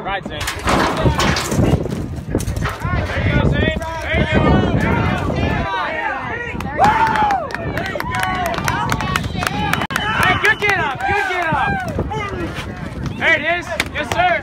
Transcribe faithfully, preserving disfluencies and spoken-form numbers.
Right, Zane. There you go, Zane. There you go. There you go. Hey, good get up. Good get up. There it is. Yes, sir.